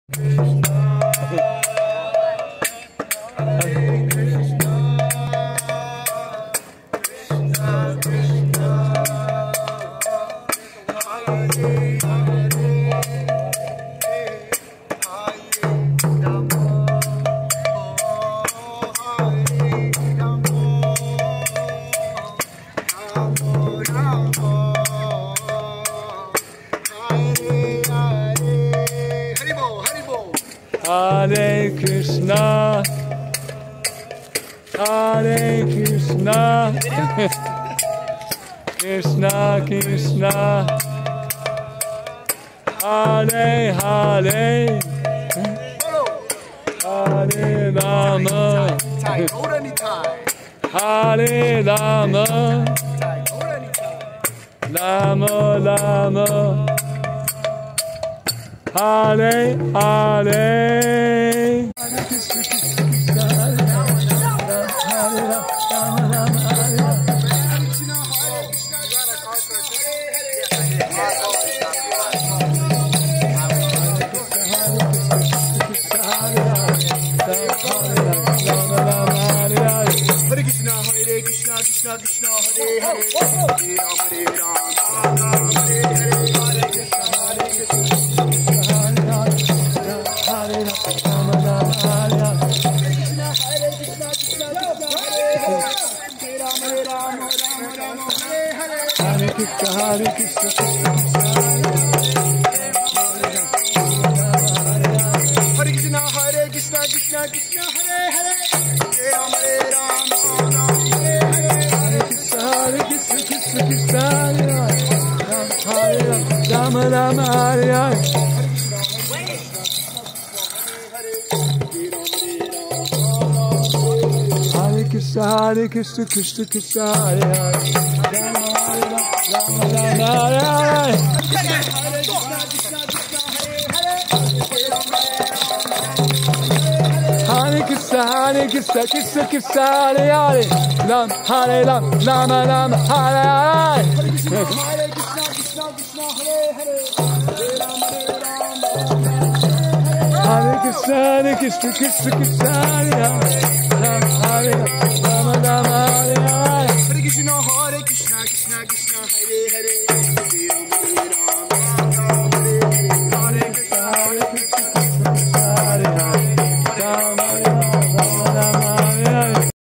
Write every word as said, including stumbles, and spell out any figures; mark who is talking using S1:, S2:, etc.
S1: Hare Krishna, Hare Krishna, Krishna Krishna, Hare Hare, Hare Rama, Hare Rama, Rama Rama, Hare Hare.
S2: Hare Krishna, Hare Krishna, Krishna Krishna, Hare Hare, Hare Ram, Hare Ram, Ram Ram, Hare Hare, Hare Krishna, Hare Krishna, Hare Ram, Ram Ram, Hare Krishna, Hare Krishna, Hare Ram, Hare Ram, Hare Hare, Hare Krishna, Hare Krishna, Hare Krishna, Hare Krishna, Krishna Krishna, Hare Hare, Hare Ram, Hare Ram, Ram Ram, Hare Hare, Hare Krishna, Hare Krishna, Krishna Krishna, Hare Hare, Ram Ram, Hare Hare. Hare Krishna, Hare Krishna, Krishna Krishna, Hare Hare, Rama Rama, Hare Hare. Hare Krishna, Hare Krishna, Krishna Krishna, Hare Hare, Ram Hare Ram, Rama Rama, Hare Hare. Hare Krishna, Hare Krishna, Krishna Krishna, Hare Hare, Hare Rama, Hare Rama, Hare Krishna, Hare Krishna, Krishna Krishna, Hare Hare, Ram Hare Ram, Rama Rama, Hare Hare. Hare Krishna, Hare Krishna, Krishna Krishna, Hare Hare, Hare Rama.